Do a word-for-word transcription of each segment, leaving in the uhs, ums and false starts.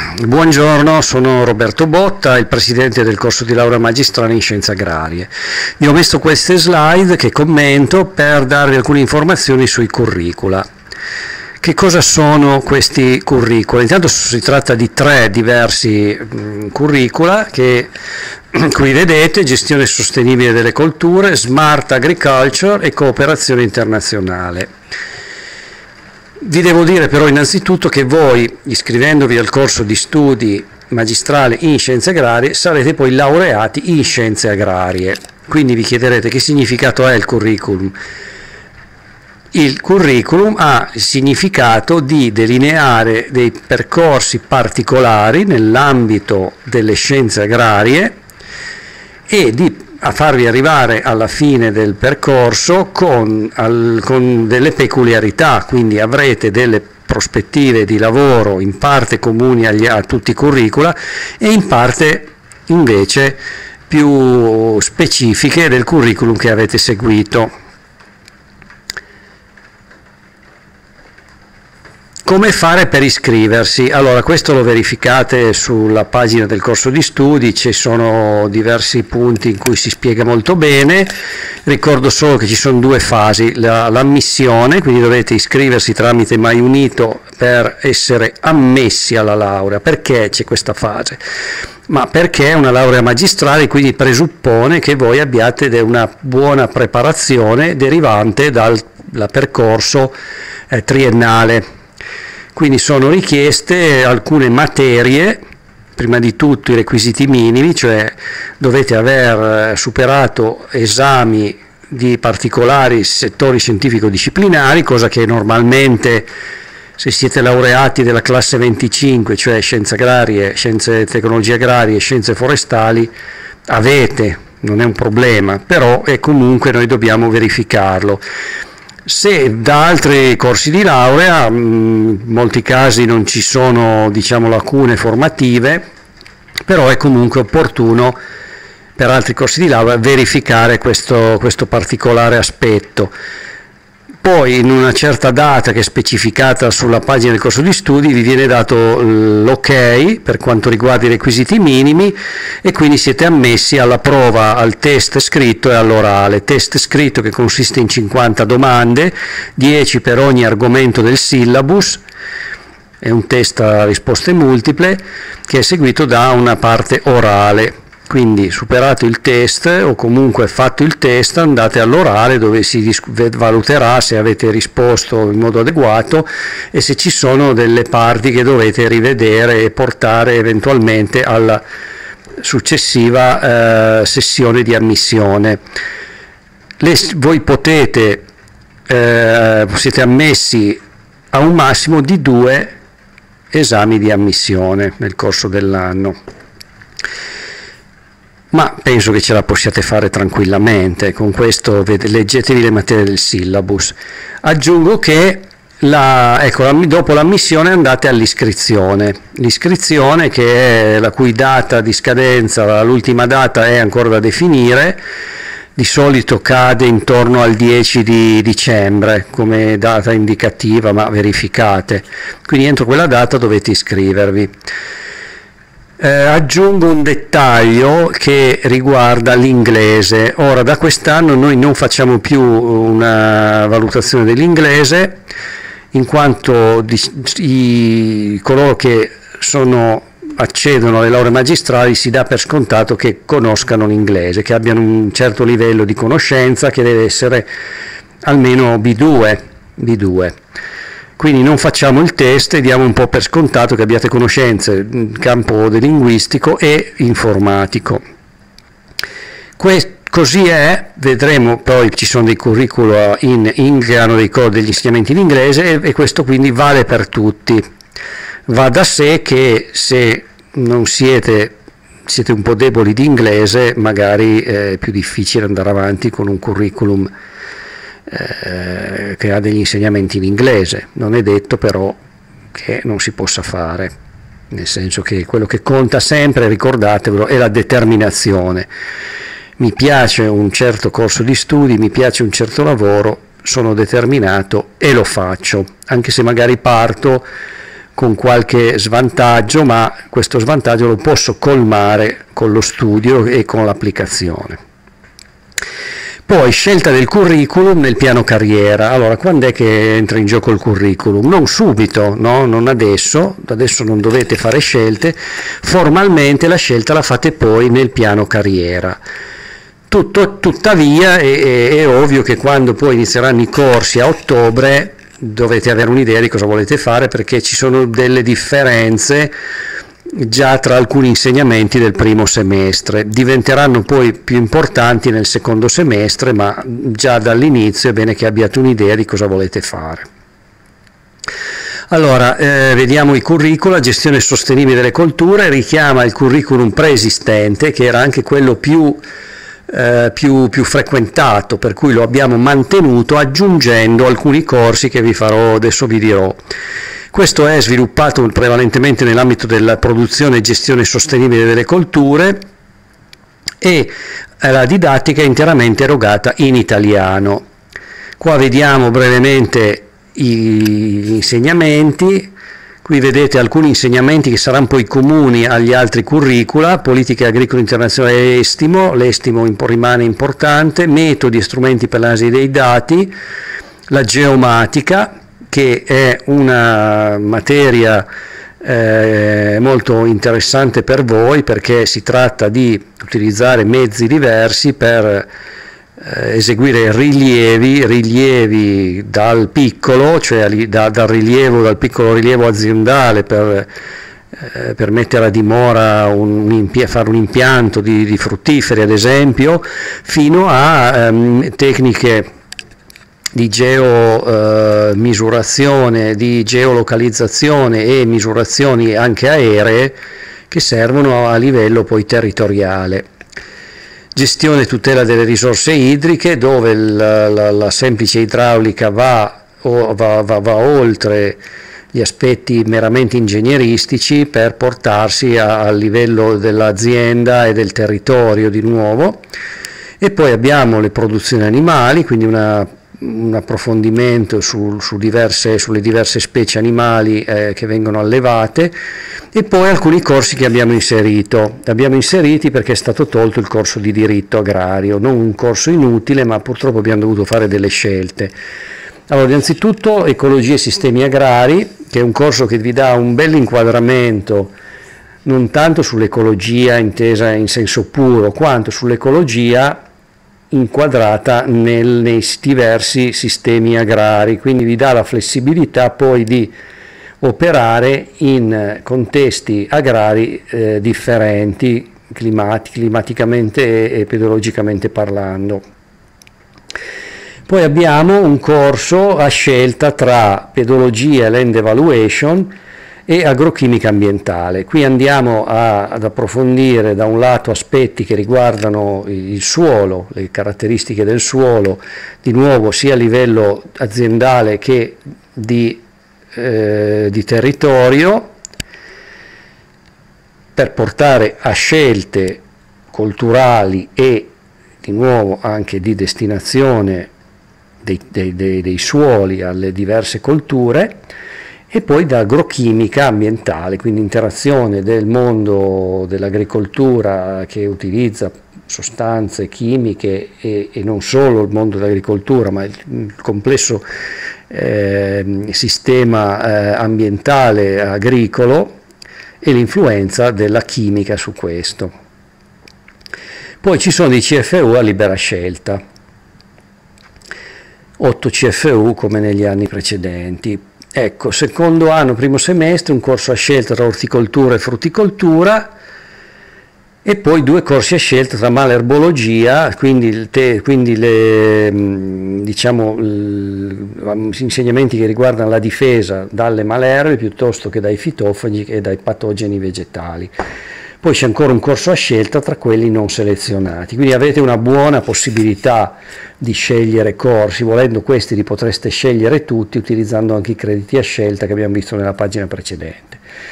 Buongiorno, sono Roberto Botta, il presidente del corso di laurea magistrale in scienze agrarie. Vi ho messo queste slide che commento per darvi alcune informazioni sui curricula. Che cosa sono questi curricula? Intanto si tratta di tre diversi mh, curricula che qui vedete: gestione sostenibile delle colture, smart agriculture e cooperazione internazionale. Vi devo dire però innanzitutto che voi, iscrivendovi al corso di studi magistrale in scienze agrarie, sarete poi laureati in scienze agrarie. Quindi vi chiederete che significato ha il curriculum. Il curriculum ha il significato di delineare dei percorsi particolari nell'ambito delle scienze agrarie e di a farvi arrivare alla fine del percorso con, al, con delle peculiarità, quindi avrete delle prospettive di lavoro in parte comuni agli, a tutti i curricula e in parte invece più specifiche del curriculum che avete seguito. Come fare per iscriversi? Allora, questo lo verificate sulla pagina del corso di studi, ci sono diversi punti in cui si spiega molto bene. Ricordo solo che ci sono due fasi: l'ammissione, quindi dovete iscriversi tramite MyUnito per essere ammessi alla laurea. Perché c'è questa fase? Ma perché è una laurea magistrale, quindi presuppone che voi abbiate una buona preparazione derivante dal, dal percorso eh, triennale. Quindi sono richieste alcune materie, prima di tutto i requisiti minimi, cioè dovete aver superato esami di particolari settori scientifico-disciplinari, cosa che normalmente, se siete laureati della classe venticinque, cioè scienze agrarie, scienze tecnologie agrarie e scienze forestali, avete, non è un problema, però è comunque noi dobbiamo verificarlo. Se da altri corsi di laurea, in molti casi non ci sono, diciamo, lacune formative, però è comunque opportuno per altri corsi di laurea verificare questo, questo particolare aspetto. Poi in una certa data che è specificata sulla pagina del corso di studi vi viene dato l'ok per quanto riguarda i requisiti minimi e quindi siete ammessi alla prova, al test scritto e all'orale. Test scritto che consiste in cinquanta domande, dieci per ogni argomento del syllabus, è un test a risposte multiple che è seguito da una parte orale. Quindi superato il test o comunque fatto il test, andate all'orale dove si valuterà se avete risposto in modo adeguato e se ci sono delle parti che dovete rivedere e portare eventualmente alla successiva eh, sessione di ammissione. Le, voi potete, eh, siete ammessi a un massimo di due esami di ammissione nel corso dell'anno. Ma penso che ce la possiate fare tranquillamente. Con questo leggetevi le materie del syllabus. Aggiungo che la, ecco, dopo l'ammissione andate all'iscrizione. L'iscrizione, che è la cui data di scadenza, l'ultima data è ancora da definire, di solito cade intorno al dieci di dicembre come data indicativa, ma verificate. Quindi entro quella data dovete iscrivervi. Eh, aggiungo un dettaglio che riguarda l'inglese. Ora, da quest'anno noi non facciamo più una valutazione dell'inglese, in quanto di, i, coloro che sono, accedono alle lauree magistrali si dà per scontato che conoscano l'inglese, che abbiano un certo livello di conoscenza, che deve essere almeno B due. B due. Quindi non facciamo il test e diamo un po' per scontato che abbiate conoscenze in campo del linguistico e informatico. Que- così è, vedremo poi, ci sono dei curricula in, in, che hanno dei, degli insegnamenti in inglese e, e questo quindi vale per tutti. Va da sé che se non siete, siete un po' deboli di inglese, magari è più difficile andare avanti con un curriculum Eh, che ha degli insegnamenti in inglese. Non è detto però che non si possa fare, nel senso che quello che conta sempre, ricordatevelo, è la determinazione. Mi piace un certo corso di studi, mi piace un certo lavoro, sono determinato e lo faccio, anche se magari parto con qualche svantaggio, ma questo svantaggio lo posso colmare con lo studio e con l'applicazione. Poi scelta del curriculum nel piano carriera. Allora, quando è che entra in gioco il curriculum? Non subito, no? Non adesso, adesso non dovete fare scelte, formalmente la scelta la fate poi nel piano carriera. Tutto, tuttavia è, è, è ovvio che quando poi inizieranno i corsi a ottobre dovete avere un'idea di cosa volete fare, perché ci sono delle differenze già tra alcuni insegnamenti del primo semestre, diventeranno poi più importanti nel secondo semestre, ma già dall'inizio è bene che abbiate un'idea di cosa volete fare. Allora, eh, vediamo i curricula. Gestione sostenibile delle colture richiama il curriculum preesistente, che era anche quello più, eh, più, più frequentato, per cui lo abbiamo mantenuto aggiungendo alcuni corsi che vi farò, adesso vi dirò. Questo è sviluppato prevalentemente nell'ambito della produzione e gestione sostenibile delle colture, e la didattica è interamente erogata in italiano. Qua vediamo brevemente gli insegnamenti. Qui vedete alcuni insegnamenti che saranno poi comuni agli altri curricula: politiche agricole internazionali e estimo, l'estimo rimane importante, metodi e strumenti per l'analisi dei dati, la geomatica, che è una materia eh, molto interessante per voi, perché si tratta di utilizzare mezzi diversi per eh, eseguire rilievi, rilievi dal piccolo, cioè da, dal rilievo, dal piccolo rilievo aziendale per, eh, per mettere a dimora, un, un, fare un impianto di, di fruttiferi ad esempio, fino a ehm, tecniche di geomisurazione, eh, di geolocalizzazione e misurazioni anche aeree che servono a livello poi territoriale. Gestione e tutela delle risorse idriche, dove la, la, la semplice idraulica va, o, va, va, va oltre gli aspetti meramente ingegneristici per portarsi a, a livello dell'azienda e del territorio di nuovo. E poi abbiamo le produzioni animali, quindi una un approfondimento su, su diverse, sulle diverse specie animali eh, che vengono allevate, e poi alcuni corsi che abbiamo inserito. Li abbiamo inseriti perché è stato tolto il corso di diritto agrario, non un corso inutile, ma purtroppo abbiamo dovuto fare delle scelte. Allora, innanzitutto ecologia e sistemi agrari, che è un corso che vi dà un bel inquadramento non tanto sull'ecologia intesa in senso puro, quanto sull'ecologia inquadrata nel, nei diversi sistemi agrari, quindi vi dà la flessibilità poi di operare in contesti agrari eh, differenti, climati, climaticamente e, e pedologicamente parlando. Poi abbiamo un corso a scelta tra pedologia e land evaluation e agrochimica ambientale. Qui andiamo a, ad approfondire da un lato aspetti che riguardano il suolo, le caratteristiche del suolo, di nuovo sia a livello aziendale che di, eh, di territorio, per portare a scelte culturali e di nuovo anche di destinazione dei, dei, dei, dei suoli alle diverse colture. E poi da agrochimica ambientale, quindi interazione del mondo dell'agricoltura che utilizza sostanze chimiche e, e non solo il mondo dell'agricoltura, ma il, il complesso eh, sistema eh, ambientale agricolo, e l'influenza della chimica su questo. Poi ci sono i C F U a libera scelta, otto C F U come negli anni precedenti. Ecco, secondo anno, primo semestre, un corso a scelta tra orticoltura e frutticoltura, e poi due corsi a scelta tra malerbologia, quindi, te, quindi le, diciamo, gli insegnamenti che riguardano la difesa dalle malerbe piuttosto che dai fitofagi e dai patogeni vegetali. Poi c'è ancora un corso a scelta tra quelli non selezionati, quindi avete una buona possibilità di scegliere corsi. Volendo questi li potreste scegliere tutti utilizzando anche i crediti a scelta che abbiamo visto nella pagina precedente.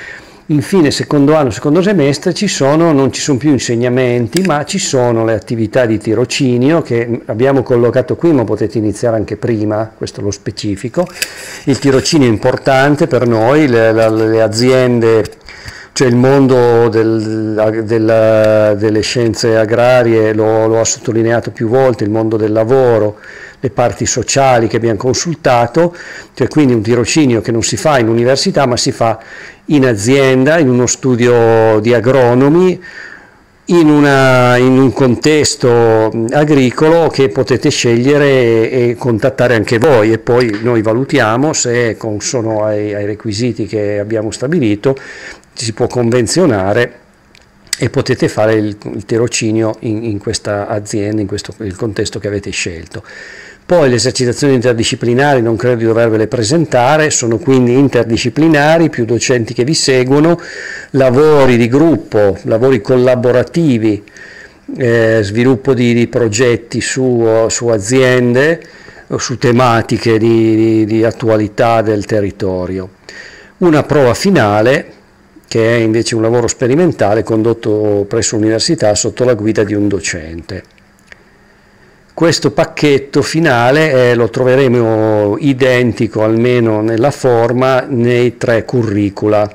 Infine, secondo anno, secondo semestre, ci sono, non ci sono più insegnamenti, ma ci sono le attività di tirocinio che abbiamo collocato qui, ma potete iniziare anche prima, questo è lo specifico. Il tirocinio è importante per noi, le, le, le aziende, cioè il mondo del, del, delle scienze agrarie lo, lo ha sottolineato più volte, il mondo del lavoro, le parti sociali che abbiamo consultato, cioè quindi un tirocinio che non si fa in università ma si fa in azienda, in uno studio di agronomi, in, una, in un contesto agricolo che potete scegliere e, e contattare anche voi, e poi noi valutiamo se consono ai, ai requisiti che abbiamo stabilito, si può convenzionare e potete fare il, il tirocinio in, in questa azienda, in questo il contesto che avete scelto. Poi le esercitazioni interdisciplinari non credo di dovervele presentare, sono quindi interdisciplinari, più docenti che vi seguono, lavori di gruppo, lavori collaborativi, eh, sviluppo di, di progetti su, su aziende o su tematiche di, di, di attualità del territorio. Una prova finale, che è invece un lavoro sperimentale condotto presso l'università sotto la guida di un docente. Questo pacchetto finale eh, lo troveremo identico, almeno nella forma, nei tre curricula.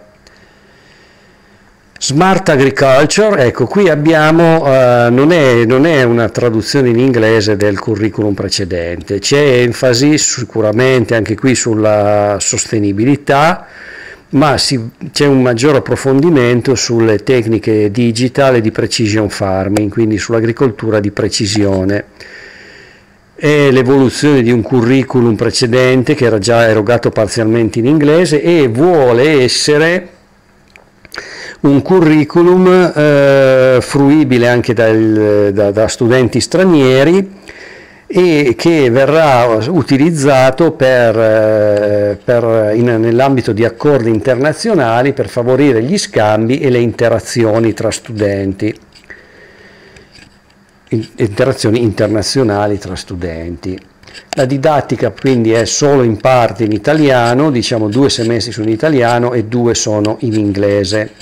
Smart Agriculture, ecco, qui abbiamo, eh, non, è, non è una traduzione in inglese del curriculum precedente, c'è enfasi sicuramente anche qui sulla sostenibilità, ma c'è un maggior approfondimento sulle tecniche digital e di precision farming, quindi sull'agricoltura di precisione. È l'evoluzione di un curriculum precedente che era già erogato parzialmente in inglese e vuole essere un curriculum eh, fruibile anche dal, da, da studenti stranieri e che verrà utilizzato per, eh, per in, nell'ambito di accordi internazionali per favorire gli scambi e le interazioni tra studenti. Interazioni internazionali tra studenti. La didattica quindi è solo in parte in italiano, diciamo due semestri sono in italiano e due sono in inglese.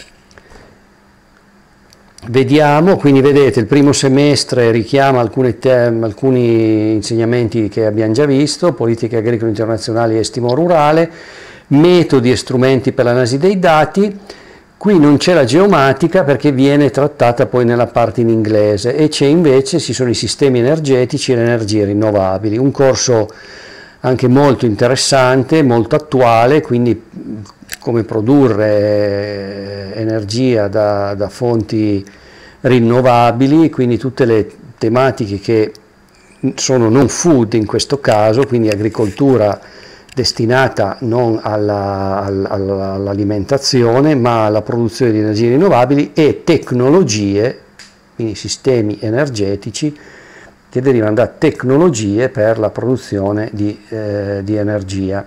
Vediamo, quindi vedete il primo semestre richiama alcuni, alcuni insegnamenti che abbiamo già visto, politiche agricole internazionali e stimo rurale, metodi e strumenti per l'analisi dei dati. Qui non c'è la geomatica perché viene trattata poi nella parte in inglese e c'è invece, ci sono i sistemi energetici e le energie rinnovabili, un corso anche molto interessante, molto attuale, quindi come produrre energia da, da fonti rinnovabili, quindi tutte le tematiche che sono non food in questo caso, quindi agricoltura destinata non all'alimentazione ma alla produzione di energie rinnovabili e tecnologie, quindi sistemi energetici che derivano da tecnologie per la produzione di, eh, di energia.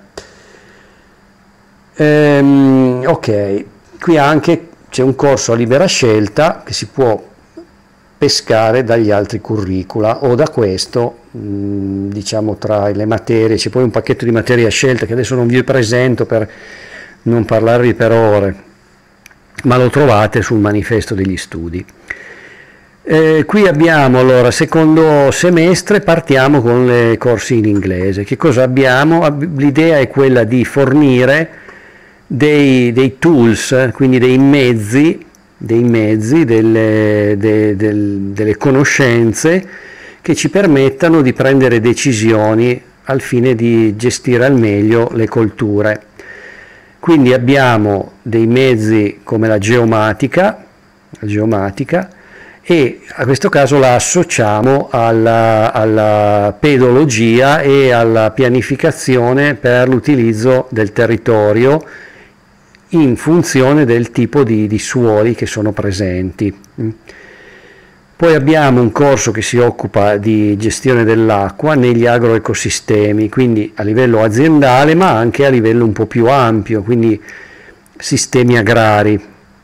Ehm, ok, qui anche c'è un corso a libera scelta che si può pescare dagli altri curricula o da questo, mh, diciamo tra le materie, c'è poi un pacchetto di materie a scelta che adesso non vi presento per non parlarvi per ore, ma lo trovate sul manifesto degli studi. Eh, qui abbiamo allora secondo semestre, partiamo con i corsi in inglese. Che cosa abbiamo? L'idea è quella di fornire dei, dei tools, quindi dei mezzi dei mezzi, delle, de, del, delle conoscenze che ci permettano di prendere decisioni al fine di gestire al meglio le colture. Quindi abbiamo dei mezzi come la geomatica, la geomatica e a questo caso la associamo alla, alla pedologia e alla pianificazione per l'utilizzo del territorio in funzione del tipo di, di suoli che sono presenti. Poi abbiamo un corso che si occupa di gestione dell'acqua negli agroecosistemi, quindi a livello aziendale ma anche a livello un po' più ampio, quindi sistemi agrari.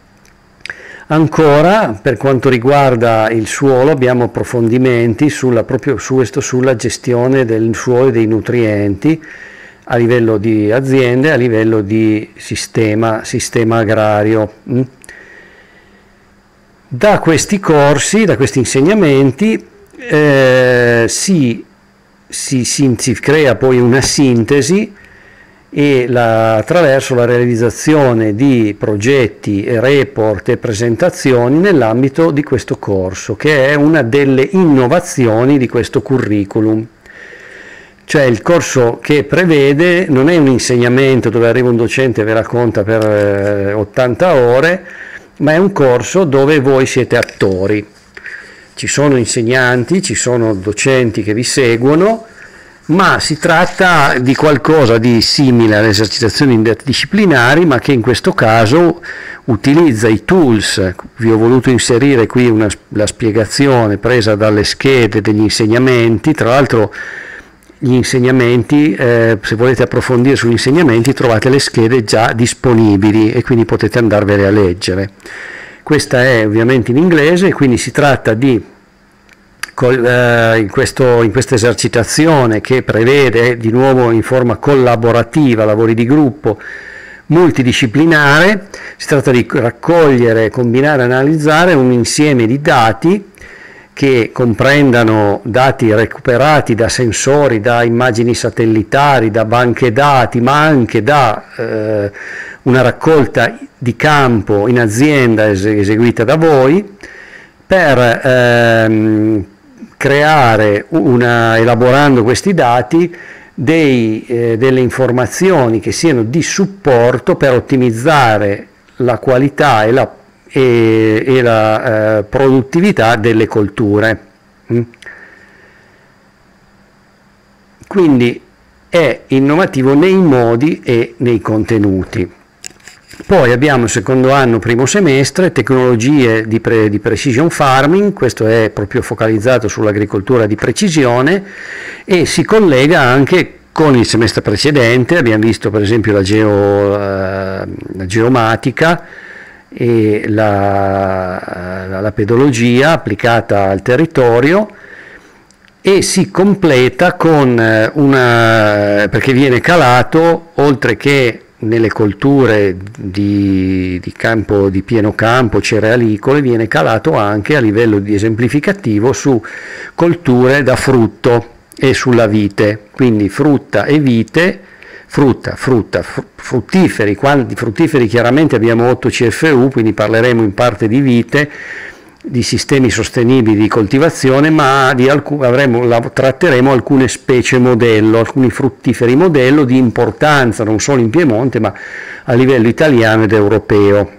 Ancora, per quanto riguarda il suolo, abbiamo approfondimenti sulla, proprio su questo, sulla gestione del suolo e dei nutrienti, a livello di aziende, a livello di sistema, sistema agrario. Da questi corsi, da questi insegnamenti eh, si, si, si, si crea poi una sintesi e la, attraverso la realizzazione di progetti, report e presentazioni nell'ambito di questo corso, che è una delle innovazioni di questo curriculum. Cioè il corso che prevede non è un insegnamento dove arriva un docente e vi racconta per eh, ottanta ore, ma è un corso dove voi siete attori. Ci sono insegnanti, ci sono docenti che vi seguono, ma si tratta di qualcosa di simile alle esercitazioni interdisciplinari, ma che in questo caso utilizza i tools. Vi ho voluto inserire qui una, la spiegazione presa dalle schede degli insegnamenti. Tra l'altro gli insegnamenti, eh, se volete approfondire sugli insegnamenti, trovate le schede già disponibili e quindi potete andarvele a leggere. Questa è ovviamente in inglese, quindi si tratta di In, questo, in questa esercitazione che prevede di nuovo in forma collaborativa, lavori di gruppo, multidisciplinare, si tratta di raccogliere, combinare e analizzare un insieme di dati che comprendano dati recuperati da sensori, da immagini satellitari, da banche dati, ma anche da eh, una raccolta di campo in azienda eseguita da voi, per ehm, creare, una, elaborando questi dati, dei, eh, delle informazioni che siano di supporto per ottimizzare la qualità e la, e, e la eh, produttività delle colture. Mm. Quindi è innovativo nei modi e nei contenuti. Poi abbiamo il secondo anno, primo semestre, tecnologie di, pre, di precision farming. Questo è proprio focalizzato sull'agricoltura di precisione e si collega anche con il semestre precedente. Abbiamo visto per esempio la, geo, la geomatica e la, la, la pedologia applicata al territorio, e si completa con una, perché viene calato, oltre che nelle colture di, di campo, di pieno campo, cerealicole, viene calato anche a livello di esemplificativo su colture da frutto e sulla vite, quindi frutta e vite, frutta, frutta, fruttiferi. Quando fruttiferi chiaramente abbiamo otto C F U, quindi parleremo in parte di vite, di sistemi sostenibili di coltivazione, ma di alcun, avremo, la, tratteremo alcune specie modello, alcuni fruttiferi modello di importanza non solo in Piemonte ma a livello italiano ed europeo.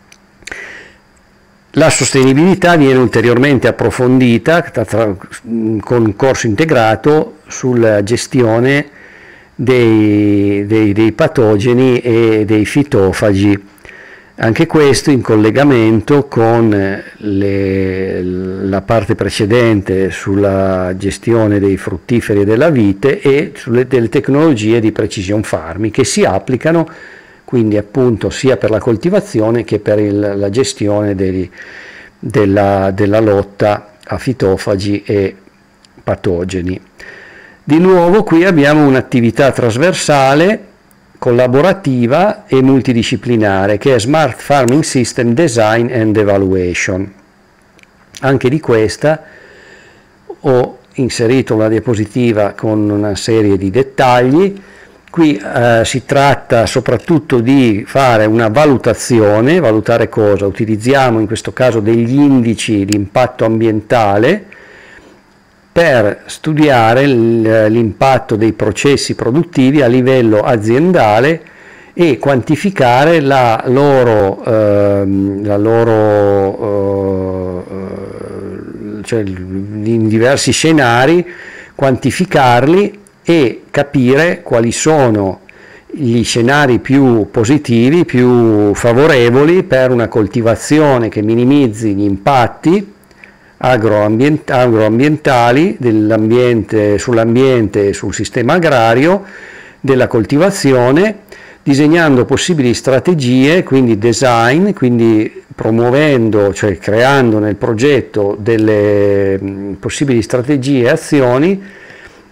La sostenibilità viene ulteriormente approfondita tra, tra, con un corso integrato sulla gestione dei, dei, dei patogeni e dei fitofagi. Anche questo in collegamento con le, la parte precedente sulla gestione dei fruttiferi e della vite e sulle delle tecnologie di precision farming che si applicano quindi appunto sia per la coltivazione che per il, la gestione dei, della, della lotta a fitofagi e patogeni. Di nuovo qui abbiamo un'attività trasversale, collaborativa e multidisciplinare, che è Smart Farming System Design and Evaluation. Anche di questa ho inserito una diapositiva con una serie di dettagli. Qui eh, si tratta soprattutto di fare una valutazione. Valutare cosa? Utilizziamo in questo caso degli indici di impatto ambientale per studiare l'impatto dei processi produttivi a livello aziendale e quantificare la loro, ehm, la loro eh, cioè in diversi scenari, quantificarli e capire quali sono gli scenari più positivi, più favorevoli per una coltivazione che minimizzi gli impatti agroambient- agroambientali dell'ambiente, sull'ambiente e sul sistema agrario, della coltivazione, disegnando possibili strategie, quindi design, quindi promuovendo, cioè creando nel progetto delle mh, possibili strategie e azioni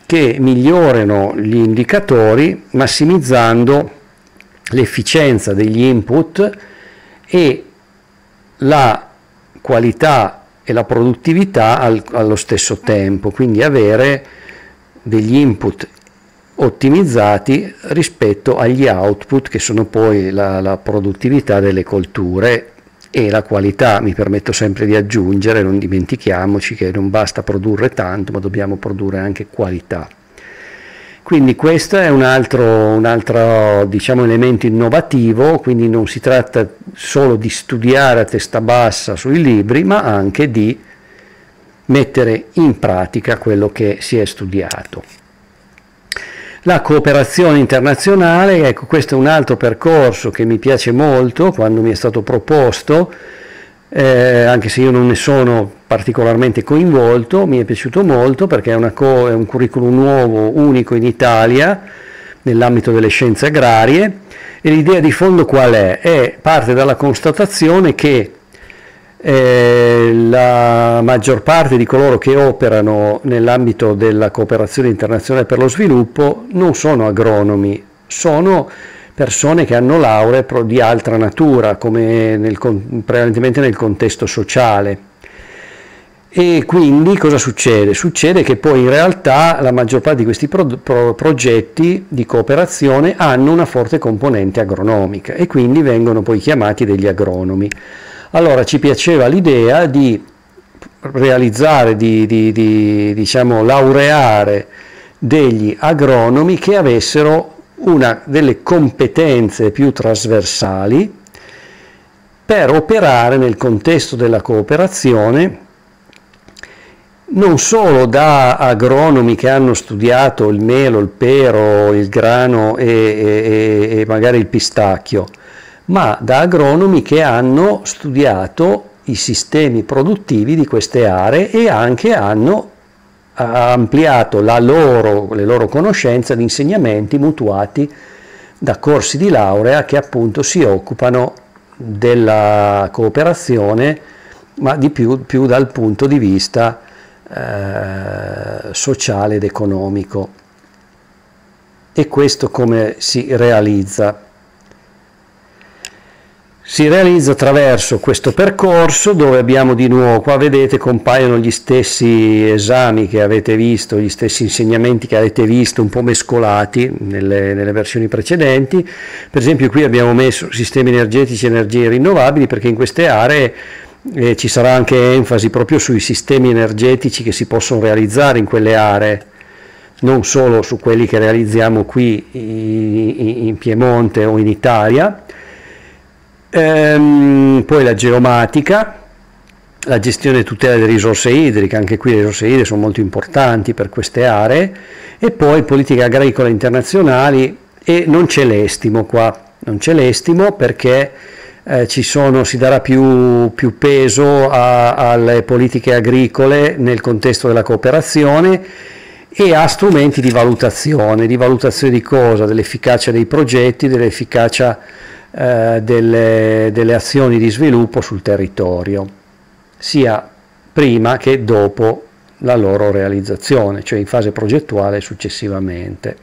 che migliorino gli indicatori massimizzando l'efficienza degli input e la qualità e la produttività al, allo stesso tempo, quindi avere degli input ottimizzati rispetto agli output che sono poi la, la produttività delle colture e la qualità. Mi permetto sempre di aggiungere, non dimentichiamoci che non basta produrre tanto, ma dobbiamo produrre anche qualità. Quindi questo è un altro, un altro diciamo, elemento innovativo, quindi non si tratta solo di studiare a testa bassa sui libri, ma anche di mettere in pratica quello che si è studiato. La cooperazione internazionale, ecco, questo è un altro percorso che mi piace molto quando mi è stato proposto, eh, anche se io non ne sono particolarmente coinvolto, mi è piaciuto molto perché è, una co- è un curriculum nuovo, unico in Italia, nell'ambito delle scienze agrarie, e l'idea di fondo qual è? È parte dalla constatazione che Eh, la maggior parte di coloro che operano nell'ambito della cooperazione internazionale per lo sviluppo non sono agronomi, sono persone che hanno lauree di altra natura, come nel, prevalentemente nel contesto sociale. E quindi cosa succede? Succede che poi in realtà la maggior parte di questi pro, pro, progetti di cooperazione hanno una forte componente agronomica e quindi vengono poi chiamati degli agronomi. Allora ci piaceva l'idea di realizzare, di, di, di diciamo, laureare degli agronomi che avessero una delle competenze più trasversali per operare nel contesto della cooperazione, non solo da agronomi che hanno studiato il melo, il pero, il grano e, e, e magari il pistacchio, ma da agronomi che hanno studiato i sistemi produttivi di queste aree e anche hanno ampliato la loro, le loro conoscenze di insegnamenti mutuati da corsi di laurea che appunto si occupano della cooperazione, ma di più, più dal punto di vista eh, sociale ed economico. E questo come si realizza? Si realizza attraverso questo percorso dove abbiamo di nuovo, qua vedete compaiono gli stessi esami che avete visto, gli stessi insegnamenti che avete visto un po' mescolati nelle, nelle versioni precedenti. Per esempio qui abbiamo messo sistemi energetici e energie rinnovabili perché in queste aree eh, ci sarà anche enfasi proprio sui sistemi energetici che si possono realizzare in quelle aree, non solo su quelli che realizziamo qui in, in Piemonte o in Italia. Ehm, poi la geomatica, la gestione e tutela delle risorse idriche, anche qui le risorse idriche sono molto importanti per queste aree, e poi politiche agricole internazionali, e non c'è l'estimo qua, non c'è l'estimo perché eh, ci sono, si darà più, più peso a, alle politiche agricole nel contesto della cooperazione e a strumenti di valutazione, di valutazione di cosa? Dell'efficacia dei progetti, dell'efficacia eh, delle, delle azioni di sviluppo sul territorio, sia prima che dopo la loro realizzazione, cioè in fase progettuale e successivamente.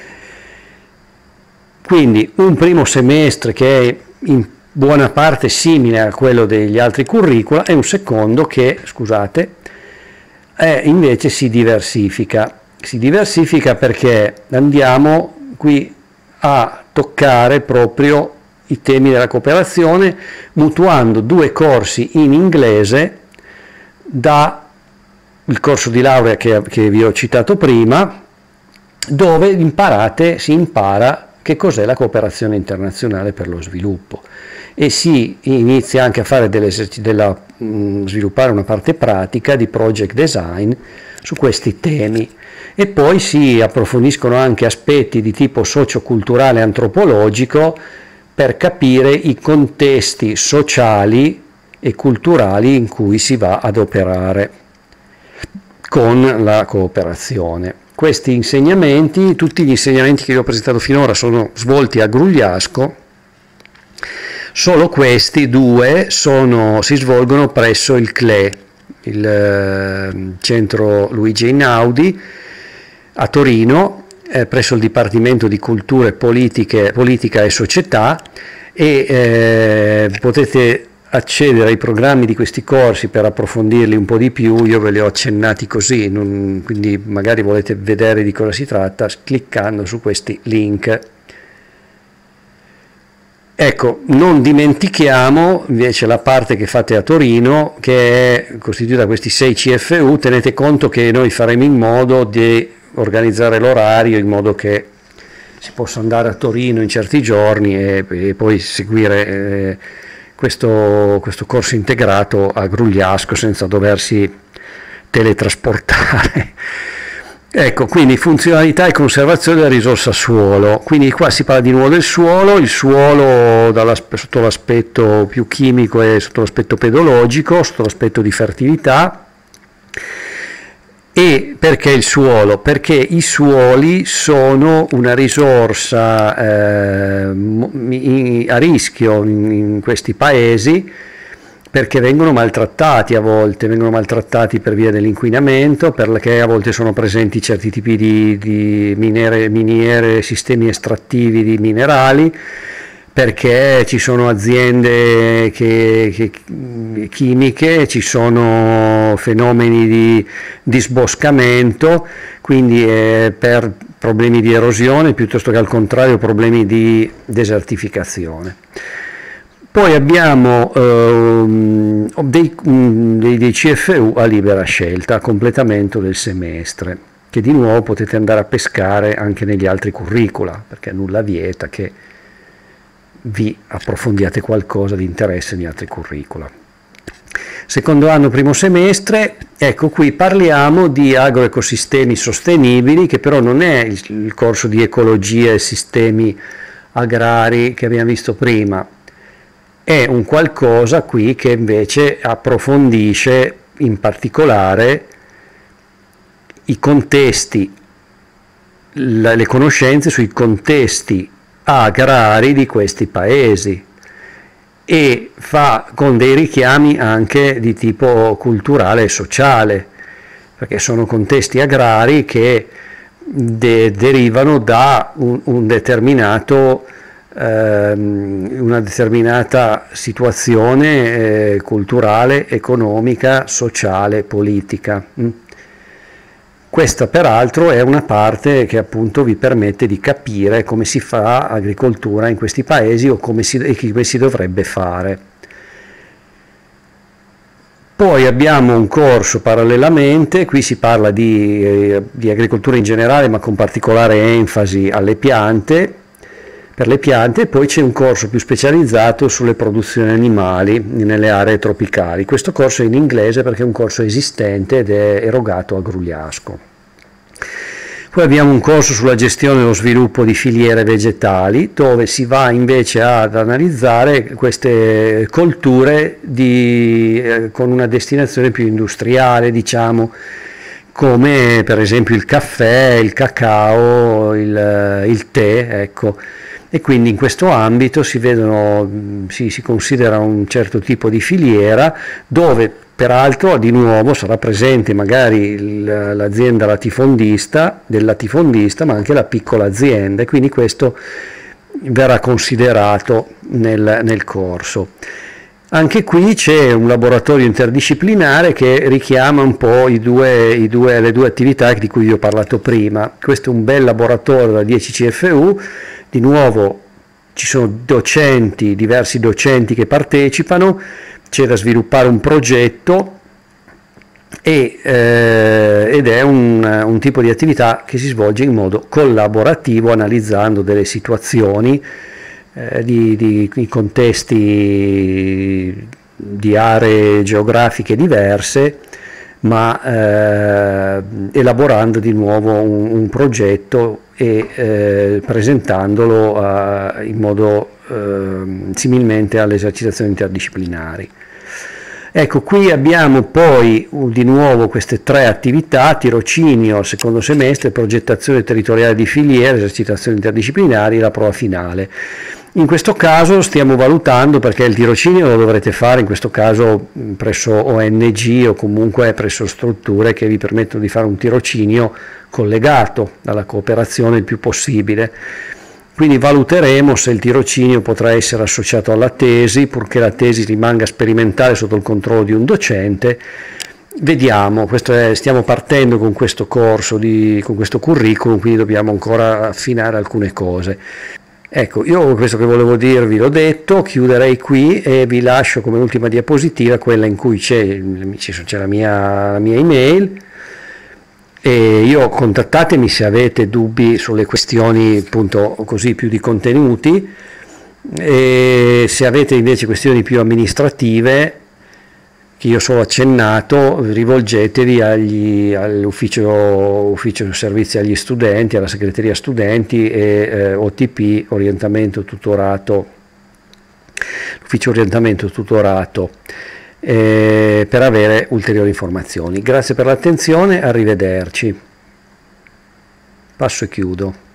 Quindi un primo semestre che è in buona parte simile a quello degli altri curricula e un secondo che, scusate, è, invece si diversifica. Si diversifica perché andiamo qui a toccare proprio i temi della cooperazione mutuando due corsi in inglese da il corso di laurea che, che vi ho citato prima, dove imparate, si impara che cos'è la cooperazione internazionale per lo sviluppo e si inizia anche a fare delle, della, mh, sviluppare una parte pratica di project design su questi temi, e poi si approfondiscono anche aspetti di tipo socioculturale e antropologico per capire i contesti sociali e culturali in cui si va ad operare con la cooperazione. Questi insegnamenti, tutti gli insegnamenti che vi ho presentato finora sono svolti a Grugliasco, solo questi due sono, si svolgono presso il C L E, il eh, centro Luigi Einaudi, a Torino, eh, presso il Dipartimento di Culture Politiche, Politica e Società, e eh, potete accedere ai programmi di questi corsi per approfondirli un po' di più. Io ve li ho accennati così, non, quindi magari volete vedere di cosa si tratta cliccando su questi link. Ecco, non dimentichiamo invece la parte che fate a Torino, che è costituita da questi sei C F U. Tenete conto che noi faremo in modo di organizzare l'orario in modo che si possa andare a Torino in certi giorni e, e poi seguire eh, questo, questo corso integrato a Grugliasco senza doversi teletrasportare. Ecco, quindi funzionalità e conservazione della risorsa suolo. Quindi qua si parla di nuovo del suolo, il suolo dalla, sotto l'aspetto più chimico e sotto l'aspetto pedologico, sotto l'aspetto di fertilità. E perché il suolo? Perché i suoli sono una risorsa eh, a rischio in, in questi paesi, perché vengono maltrattati a volte, vengono maltrattati per via dell'inquinamento, perché a volte sono presenti certi tipi di, di miniere, miniere, sistemi estrattivi di minerali, perché ci sono aziende che, che, chimiche, ci sono fenomeni di disboscamento, quindi eh, per problemi di erosione piuttosto che al contrario problemi di desertificazione. Poi abbiamo eh, dei, dei, dei C F U a libera scelta, a completamento del semestre, che di nuovo potete andare a pescare anche negli altri curricula, perché nulla vieta che vi approfondiate qualcosa di interesse negli altri curricula. Secondo anno, primo semestre, ecco qui parliamo di agroecosistemi sostenibili, che però non è il, il corso di ecologia e sistemi agrari che abbiamo visto prima, è un qualcosa qui che invece approfondisce in particolare i contesti, la, le conoscenze sui contesti agrari di questi paesi, e fa con dei richiami anche di tipo culturale e sociale, perché sono contesti agrari che de- derivano da un, un determinato ehm, una determinata situazione eh, culturale, economica, sociale, politica. Questa peraltro è una parte che appunto vi permette di capire come si fa agricoltura in questi paesi o come si, e come si dovrebbe fare. Poi abbiamo un corso parallelamente, qui si parla di, eh, di agricoltura in generale, ma con particolare enfasi alle piante, per le piante, e poi c'è un corso più specializzato sulle produzioni animali nelle aree tropicali. Questo corso è in inglese perché è un corso esistente ed è erogato a Grugliasco. Poi abbiamo un corso sulla gestione e lo sviluppo di filiere vegetali, dove si va invece ad analizzare queste colture di, eh, con una destinazione più industriale, diciamo, come per esempio il caffè, il cacao, il, il tè, ecco. E quindi in questo ambito si vedono, si, si considera un certo tipo di filiera, dove peraltro di nuovo sarà presente magari l'azienda latifondista, del latifondista, ma anche la piccola azienda, e quindi questo verrà considerato nel, nel corso. Anche qui c'è un laboratorio interdisciplinare che richiama un po' i due, i due, le due attività di cui vi ho parlato prima. Questo è un bel laboratorio da dieci C F U. Di nuovo ci sono docenti, diversi docenti che partecipano, c'è da sviluppare un progetto e, eh, ed è un, un tipo di attività che si svolge in modo collaborativo, analizzando delle situazioni eh, di, di, di contesti di aree geografiche diverse, ma eh, elaborando di nuovo un, un progetto e eh, presentandolo eh, in modo eh, similmente alle esercitazioni interdisciplinari. Ecco, qui abbiamo poi uh, di nuovo queste tre attività: tirocinio al secondo semestre, progettazione territoriale di filiere, esercitazioni interdisciplinari e la prova finale. In questo caso stiamo valutando, perché il tirocinio lo dovrete fare in questo caso presso O N G o comunque presso strutture che vi permettono di fare un tirocinio collegato alla cooperazione il più possibile. Quindi valuteremo se il tirocinio potrà essere associato alla tesi, purché la tesi rimanga sperimentale sotto il controllo di un docente. Vediamo, questo è, stiamo partendo con questo corso, di, con questo curriculum, quindi dobbiamo ancora affinare alcune cose. Ecco, io questo che volevo dirvi l'ho detto, chiuderei qui e vi lascio come ultima diapositiva quella in cui c'è, c'è la mia, la mia email, e io contattatemi se avete dubbi sulle questioni appunto così più di contenuti, e se avete invece questioni più amministrative che io solo accennato, rivolgetevi agli, all'ufficio ufficio servizi agli studenti, alla segreteria studenti e eh, O T P, orientamento tutorato, l'ufficio orientamento tutorato, eh, per avere ulteriori informazioni. Grazie per l'attenzione, arrivederci. Passo e chiudo.